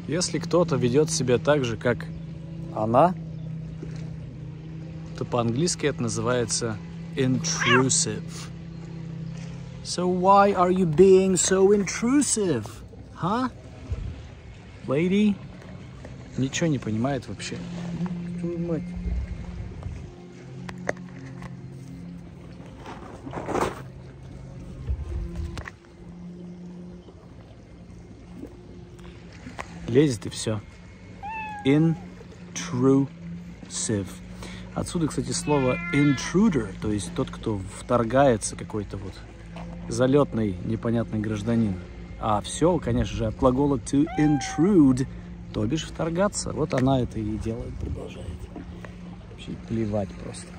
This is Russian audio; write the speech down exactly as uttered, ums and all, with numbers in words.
Если кто-то ведет себя так же, как она, то по-английски это называется intrusive. So why are you being so intrusive? Huh? Lady? Ничего не понимает вообще. Твою мать. Лезет и все. Intrusive. Отсюда, кстати, слово intruder, то есть тот, кто вторгается, какой-то вот залетный, непонятный гражданин. А все, конечно же, от глагола to intrude, то бишь вторгаться. Вот она это и делает, продолжает. Вообще плевать просто.